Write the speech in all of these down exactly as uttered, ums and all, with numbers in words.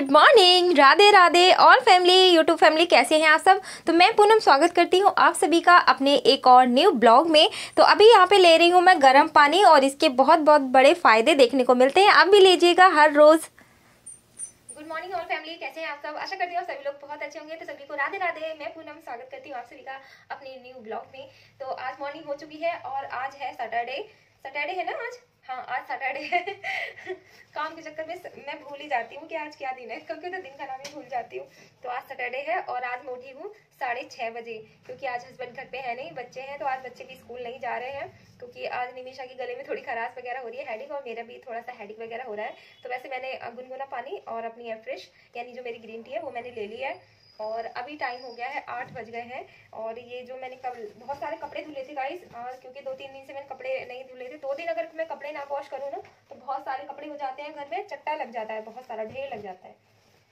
Good morning, Radhe Radhe all family, YouTube family, कैसे हैं आप सब। तो मैं पूनम स्वागत करती हूँ आप सभी का अपने एक और न्यू ब्लॉग में। तो अभी यहाँ पे ले रही हूँ मैं गर्म पानी और इसके बहुत बहुत बड़े फ़ायदे देखने को मिलते हैं। आप भी लीजिएगा हर रोज़। गुड मॉर्निंग ऑल फैमिली, कैसे हैं आप सब। आशा करती हूँ सभी लोग बहुत अच्छे होंगे। तो सभी को राधे राधे, मैं पूनम स्वागत करती हूँ आप सभी का अपने न्यू ब्लॉग में। तो आज मॉर्निंग हो चुकी है और आज है सैटरडे। सैटरडे है ना आज? हाँ, आज सैटरडे है। काम के चक्कर में मैं भूल ही जाती हूँ कि आज क्या दिन है, क्योंकि तो दिन का नाम ही भूल जाती हूँ। तो आज सैटरडे है और आज मैं उठी हूँ साढ़े छः बजे, क्योंकि आज हस्बैंड घर पे है नहीं, बच्चे हैं। तो आज बच्चे भी स्कूल नहीं जा रहे हैं, क्योंकि आज निमिषा की गले में थोड़ी खराश वगैरह हो रही है, हेडिक, और मेरा भी थोड़ा सा हेडिक वगैरह हो रहा है। तो वैसे मैंने गुनगुना पानी और अपनी एफ्रेश यानी जो मेरी ग्रीन टी है वो मैंने ले लिया है। और अभी टाइम हो गया है, आठ बज गए हैं। और ये जो मैंने कल बहुत सारे कपड़े धुले थे गाइस, क्योंकि दो तीन दिन से मैंने कपड़े नहीं धुले थे। दो दिन अगर मैं कपड़े ना वॉश करूँ ना तो बहुत सारे कपड़े हो जाते हैं घर में, चट्टा लग जाता है, बहुत सारा ढेर लग जाता है।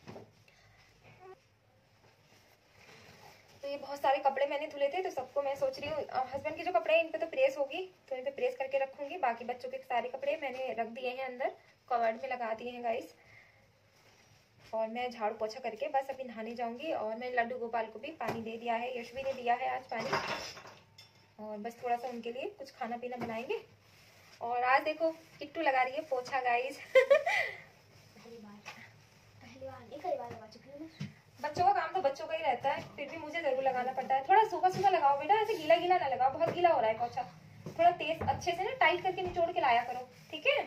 तो ये बहुत सारे कपड़े मैंने धुले थे, तो सबको मैं सोच रही हूँ हस्बैंड के जो कपड़े हैं इन पे तो प्रेस होगी, तो इन पे प्रेस करके रखूंगी। बाकी बच्चों के सारे कपड़े मैंने रख दिए हैं अंदर, कवर्ड में लगा दिए हैं गाइस। और मैं झाड़ू पोछा करके बस अभी नहाने जाऊंगी। और मैं लड्डू गोपाल को भी पानी दे दिया है, यशवी ने दिया है आज पानी। और बस थोड़ा सा उनके लिए कुछ खाना पीना बनाएंगे। और आज देखो किट्टू लगा रही है पोछा गाइस। पहली बार पहली बार नहीं, कई बार लगा चुकी हूं। बच्चों का काम तो बच्चों का ही रहता है, फिर भी मुझे जरूर लगाना पड़ता है। थोड़ा सूखा सूखा लगाओ बेटा, ऐसे गीला गीला ना लगाओ, बहुत गीला हो रहा है पोछा। थोड़ा तेज अच्छे से ना टाइट करके निचोड़ के लाया करो, ठीक है।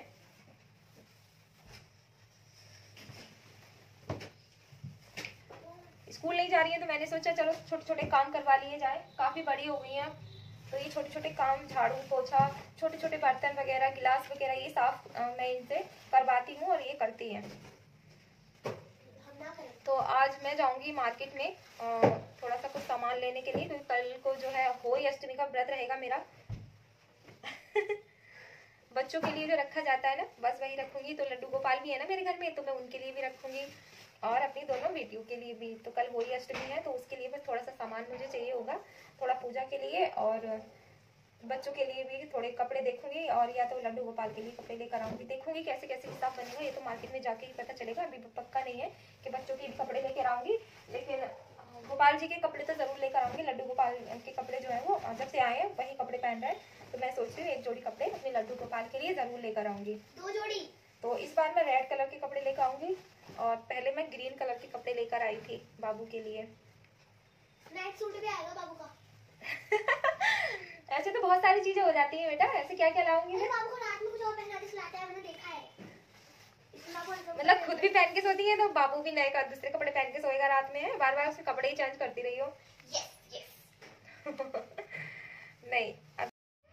स्कूल नहीं जा रही है तो मैंने सोचा चलो छोटे छोटे काम करवा लिए जाए, काफी बड़ी हो गई हैं। तो ये छोटे छोटे काम, झाड़ू पोछा, छोटे छोटे बर्तन वगैरह, गिलास वगैरह, ये साफ मैं इनसे करवाती हूँ और ये करती हैं। तो आज मैं जाऊंगी मार्केट में थोड़ा सा कुछ सामान लेने के लिए, क्योंकि कल को जो है होली अष्टमी का व्रत रहेगा मेरा। बच्चों के लिए जो रखा जाता है ना, बस वही रखूंगी। तो लड्डू गोपाल भी है ना मेरे घर में, तो मैं उनके लिए भी रखूंगी और अपनी दोनों बेटियों के लिए भी। तो कल होली अष्टमी है, तो उसके लिए बस थोड़ा सा सामान मुझे चाहिए होगा, थोड़ा पूजा के लिए, और बच्चों के लिए भी थोड़े कपड़े देखूंगी, और या तो लड्डू गोपाल के लिए कपड़े लेकर आऊंगी। देखूंगी कैसे कैसे हिसाब बनेगा, ये तो मार्केट में जाके ही पता चलेगा। अभी पक्का नहीं है कि बच्चों के भी कपड़े लेकर आऊंगी, लेकिन गोपाल जी के कपड़े तो जरूर लेकर आऊंगी। लड्डू गोपाल के कपड़े जो है वो जब से आए हैं वही कपड़े पहन रहे हैं, तो मैं सोच रही हूँ एक जोड़ी कपड़े अपने लड्डू गोपाल के लिए जरूर लेकर आऊंगी, दो जोड़ी। तो इस बार मैं रेड कलर के कपड़े लेकर आऊंगी, और पहले मैं ग्रीन कलर के कपड़े लेकर आई थी बाबू के लिए। नाइट सूट भी आएगा बाबू का। ऐसे तो बहुत सारी चीजें हो जाती हैं बेटा, ऐसे क्या क्या लाऊंगी मैं? बाबू को रात में कुछ और पहना के सुलाता है, मैंने देखा है। मतलब खुद भी पहन के सोती है, तो बाबू भी नए का दूसरे कपड़े पहन के सोएगा रात में? बार बार उसके कपड़े ही चेंज करती रही हो। yes, yes. नहीं अब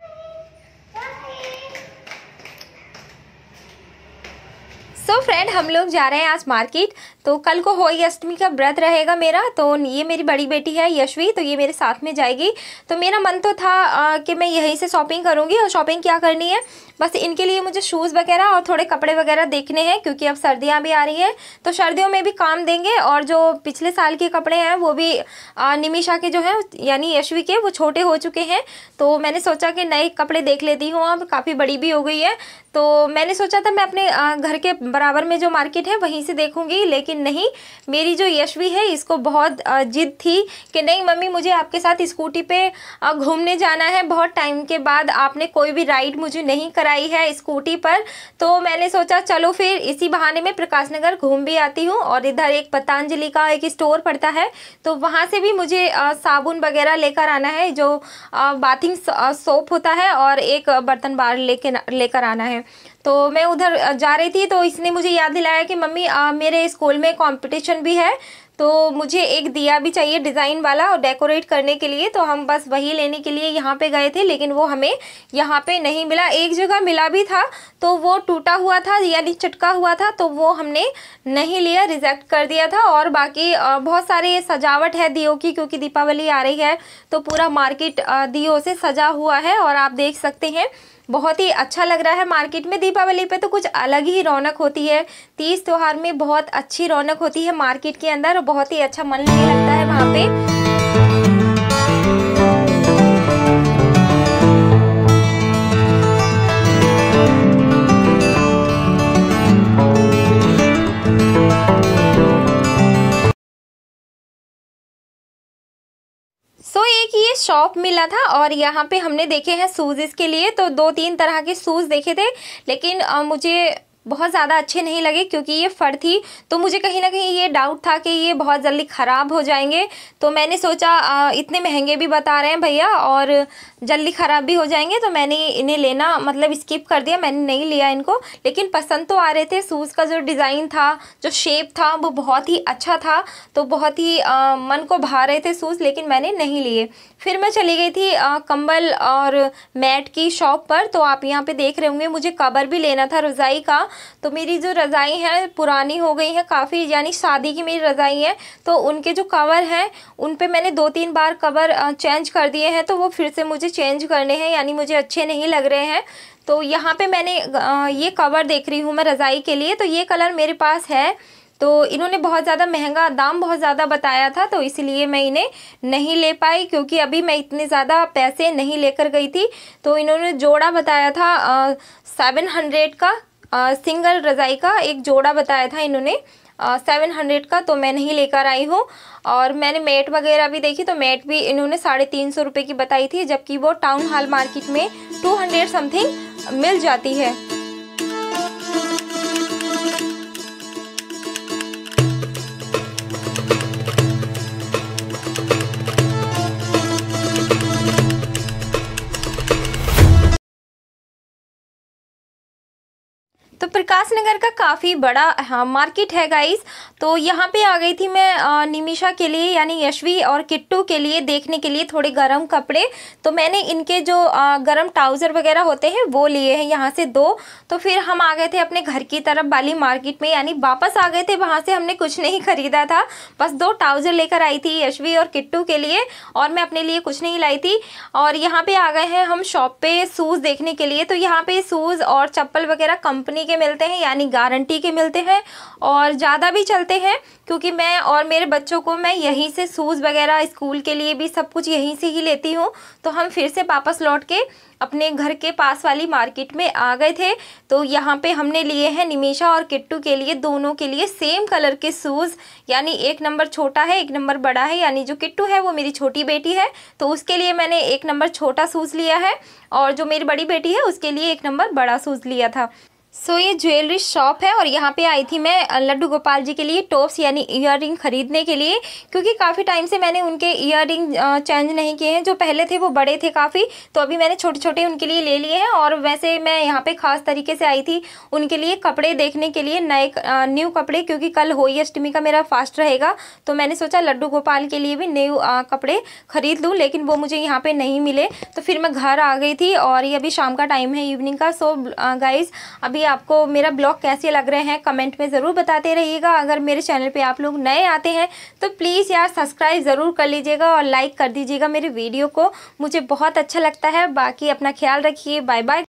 सो so फ्रेंड, हम लोग जा रहे हैं आज मार्केट। तो कल को होली अष्टमी का व्रत रहेगा मेरा। तो ये मेरी बड़ी बेटी है यशवी, तो ये मेरे साथ में जाएगी। तो मेरा मन तो था आ, कि मैं यहीं से शॉपिंग करूँगी। और शॉपिंग क्या करनी है, बस इनके लिए मुझे शूज़ वगैरह और थोड़े कपड़े वगैरह देखने हैं, क्योंकि अब सर्दियाँ भी आ रही हैं, तो सर्दियों में भी काम देंगे। और जो पिछले साल के कपड़े हैं वो भी आ, निमिषा के जो हैं यानी यशवी के, वो छोटे हो चुके हैं। तो मैंने सोचा कि नए कपड़े देख लेती हूँ, अब काफ़ी बड़ी भी हो गई है। तो मैंने सोचा था मैं अपने घर के बराबर में जो मार्केट है वहीं से देखूंगी, लेकिन नहीं, मेरी जो यशवी है इसको बहुत जिद थी कि नहीं मम्मी, मुझे आपके साथ स्कूटी पे घूमने जाना है। बहुत टाइम के बाद आपने कोई भी राइड मुझे नहीं कराई है स्कूटी पर। तो मैंने सोचा चलो फिर इसी बहाने में प्रकाश नगर घूम भी आती हूँ। और इधर एक पतंजलि का एक स्टोर पड़ता है, तो वहाँ से भी मुझे साबुन वगैरह लेकर आना है, जो बाथिंग सोप होता है, और एक बर्तन बार लेके लेकर आना है। तो मैं उधर जा रही थी, तो इसने मुझे याद दिलाया कि मम्मी आ, मेरे स्कूल में कंपटीशन भी है, तो मुझे एक दिया भी चाहिए डिज़ाइन वाला और डेकोरेट करने के लिए। तो हम बस वही लेने के लिए यहाँ पे गए थे, लेकिन वो हमें यहाँ पे नहीं मिला। एक जगह मिला भी था, तो वो टूटा हुआ था यानी चटका हुआ था, तो वो हमने नहीं लिया, रिजेक्ट कर दिया था। और बाकी बहुत सारे सजावट है दियों की, क्योंकि दीपावली आ रही है, तो पूरा मार्केट दियों से सजा हुआ है। और आप देख सकते हैं बहुत ही अच्छा लग रहा है मार्केट में। दीपावली पे तो कुछ अलग ही रौनक होती है, तीज त्योहार में बहुत अच्छी रौनक होती है मार्केट के अंदर, और बहुत ही अच्छा मन लगने लगता है वहाँ पे। कि ये शॉप मिला था और यहाँ पे हमने देखे हैं शूज़ के लिए, तो दो तीन तरह के शूज़ देखे थे, लेकिन आ, मुझे बहुत ज़्यादा अच्छे नहीं लगे क्योंकि ये फर थी। तो मुझे कहीं ना कहीं ये डाउट था कि ये बहुत जल्दी ख़राब हो जाएंगे। तो मैंने सोचा आ, इतने महंगे भी बता रहे हैं भैया और जल्दी ख़राब भी हो जाएंगे, तो मैंने इन्हें लेना मतलब स्किप कर दिया, मैंने नहीं लिया इनको। लेकिन पसंद तो आ रहे थे। शूज़ का जो डिज़ाइन था, जो शेप था, वो बहुत ही अच्छा था, तो बहुत ही आ, मन को भा रहे थे शूज़, लेकिन मैंने नहीं लिए। फिर मैं चली गई थी आ, कंबल और मैट की शॉप पर। तो आप यहाँ पे देख रहे होंगे मुझे कवर भी लेना था रज़ाई का। तो मेरी जो रज़ाई है पुरानी हो गई है काफ़ी, यानी शादी की मेरी रज़ाई है, तो उनके जो कवर हैं उन पे मैंने दो तीन बार कवर चेंज कर दिए हैं, तो वो फिर से मुझे चेंज करने हैं, यानी मुझे अच्छे नहीं लग रहे हैं। तो यहाँ पे मैंने ये कवर देख रही हूँ मैं रज़ाई के लिए, तो ये कलर मेरे पास है। तो इन्होंने बहुत ज़्यादा महंगा, दाम बहुत ज़्यादा बताया था, तो इसलिए मैं इन्हें नहीं ले पाई क्योंकि अभी मैं इतने ज़्यादा पैसे नहीं लेकर गई थी। तो इन्होंने जोड़ा बताया था सेवन हंड्रेड का, आ, सिंगल रज़ाई का एक जोड़ा बताया था इन्होंने सेवन हंड्रेड का, तो मैं नहीं लेकर आई हूँ। और मैंने मेट वगैरह भी देखी, तो मेट भी इन्होंने साढ़े तीन सौ रुपये की बताई थी, जबकि वो टाउन हॉल मार्केट में टू हंड्रेड समथिंग मिल जाती है। तो प्रकाश नगर का काफ़ी बड़ा हाँ मार्केट है गाइस। तो यहाँ पे आ गई थी मैं आ, निमिषा के लिए यानी यशवी और किट्टू के लिए देखने के लिए थोड़े गरम कपड़े। तो मैंने इनके जो आ, गरम ट्राउज़र वगैरह होते हैं वो लिए हैं यहाँ से दो। तो फिर हम आ गए थे अपने घर की तरफ वाली मार्केट में, यानी वापस आ गए थे वहाँ से। हमने कुछ नहीं खरीदा था, बस दो ट्राउज़र लेकर आई थी यशवी और किट्टू के लिए, और मैं अपने लिए कुछ नहीं लाई थी। और यहाँ पे आ गए हैं हम शॉप पे शूज़ देखने के लिए। तो यहाँ पे शूज़ और चप्पल वगैरह कंपनी के मिलते हैं, यानी गारंटी के मिलते हैं, और ज़्यादा भी चलते हैं क्योंकि मैं और मेरे बच्चों को मैं यहीं से शूज़ वगैरह स्कूल के लिए भी सब कुछ यहीं से ही लेती हूँ। तो हम फिर से वापस लौट के अपने घर के पास वाली मार्केट में आ गए थे। तो यहाँ पे हमने लिए हैं निमिषा और किट्टू के लिए, दोनों के लिए सेम कलर के शूज़, यानी एक नंबर छोटा है एक नंबर बड़ा है। यानी जो किट्टू है वो मेरी छोटी बेटी है, तो उसके लिए मैंने एक नंबर छोटा शूज़ लिया है, और जो मेरी बड़ी बेटी है उसके लिए एक नंबर बड़ा शूज़ लिया था। सो so, ये ज्वेलरी शॉप है और यहाँ पे आई थी मैं लड्डू गोपाल जी के लिए टॉप्स यानी ईयररिंग ख़रीदने के लिए, क्योंकि काफ़ी टाइम से मैंने उनके ईयररिंग चेंज नहीं किए हैं। जो पहले थे वो बड़े थे काफ़ी, तो अभी मैंने छोटे छोटे उनके लिए ले लिए हैं। और वैसे मैं यहाँ पे ख़ास तरीके से आई थी उनके लिए कपड़े देखने के लिए, नए न्यू कपड़े, क्योंकि कल होली अष्टमी का मेरा फास्ट रहेगा। तो मैंने सोचा लड्डू गोपाल के लिए भी न्यू कपड़े ख़रीद लूँ, लेकिन वो मुझे यहाँ पर नहीं मिले। तो फिर मैं घर आ गई थी और ये अभी शाम का टाइम है, इवनिंग का। सो गाइज़ अभी आपको मेरा ब्लॉग कैसे लग रहे हैं कमेंट में ज़रूर बताते रहिएगा। अगर मेरे चैनल पे आप लोग नए आते हैं तो प्लीज़ यार सब्सक्राइब ज़रूर कर लीजिएगा और लाइक कर दीजिएगा मेरे वीडियो को, मुझे बहुत अच्छा लगता है। बाकी अपना ख्याल रखिए, बाय बाय।